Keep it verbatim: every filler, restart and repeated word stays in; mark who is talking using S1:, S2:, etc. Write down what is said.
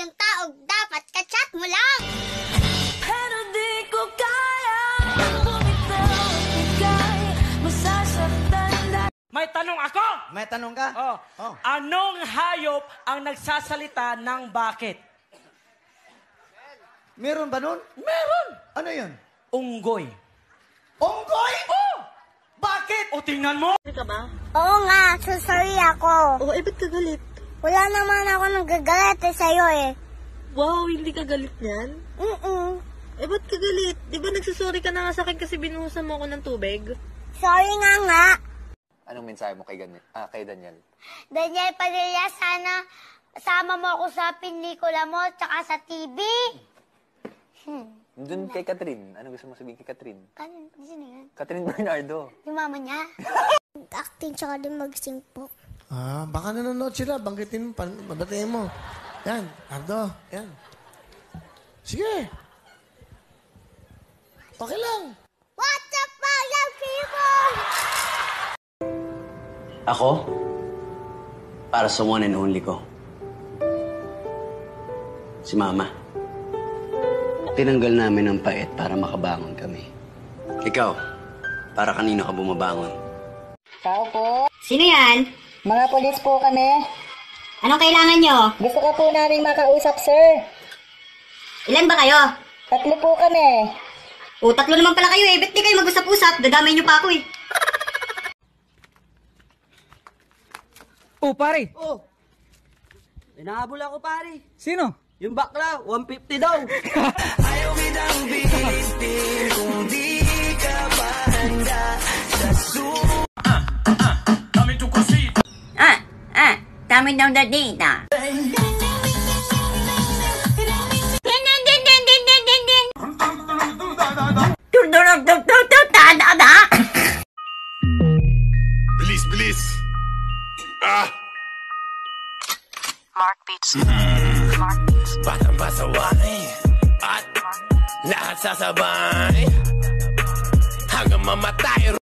S1: yung taog dapat kachat mo lang.
S2: Pero di ko kaya bumitaw, bigay, masasaktan na.
S3: May tanong ako!
S4: May tanong ka?
S3: Oh.
S4: Oh.
S3: Anong hayop ang nagsasalita ng bakit?
S4: Meron ba nun?
S3: Meron!
S4: Ano yun?
S3: Unggoy.
S4: Unggoy?
S3: Oh!
S4: Bakit?
S3: O, tingnan mo!
S5: Ka ba?
S1: Oo nga, so sorry ako.
S5: Oo, eh, ba't ka galit?
S1: Wala naman ako nagagalit eh sa'yo eh.
S5: Wow, hindi ka galit niyan?
S1: Mm-mm.
S5: Eh, ba't ka galit? Di ba nagsasorry ka na nga sa akin kasi binuhusan mo ako ng tubig?
S1: Sorry nga nga.
S6: Anong mensahe mo kay, Gan- ah, kay Daniel?
S1: Daniel Padilla, sana sama mo ako sa pelikula mo tsaka sa T V. Hmm.
S6: Doon kay Catherine. Ano gusto mo sabihin kay Catherine?
S1: Kanin, sino yan?
S6: Catherine Bernardo.
S1: Yung mama niya? Acting tsaka din mag-sing po.
S7: Ah, baka nanonood sila. Banggitin mo, mabatiin mo. Yan, Ardo, yan. Sige. Okay lang.
S1: What's up, mga people?
S8: Ako? Para sa one and only ko. Si Mama. Tinanggal namin ang pait para makabangon kami. Ikaw, para kanino ka bumabangon?
S9: Tao po.
S10: Sino yan?
S9: Mga polis po kami.
S10: Anong kailangan nyo?
S9: Gusto ko po namin makausap, sir.
S10: Ilan ba kayo?
S9: Tatlo po kami.
S10: O, tatlo naman pala kayo eh. Ba't di kayo mag-usap-usap? Dadamay nyo pa ako eh.
S3: Oh, pare!
S4: Oh.
S3: Inahabol ako, pare.
S4: Sino?
S3: Yung bakla, one fifty daw.
S2: Ayaw kitang bitin kung di ka pa handa sa su... Ah, ah, dami to kusita.
S10: Ah, ah, dami daw na data.
S2: Bilis, bilis. Ah!
S11: Mark Beats.
S2: Mm.
S11: Mark Beats.
S2: Batang pasaway at lahat sasabay hanggang mamatay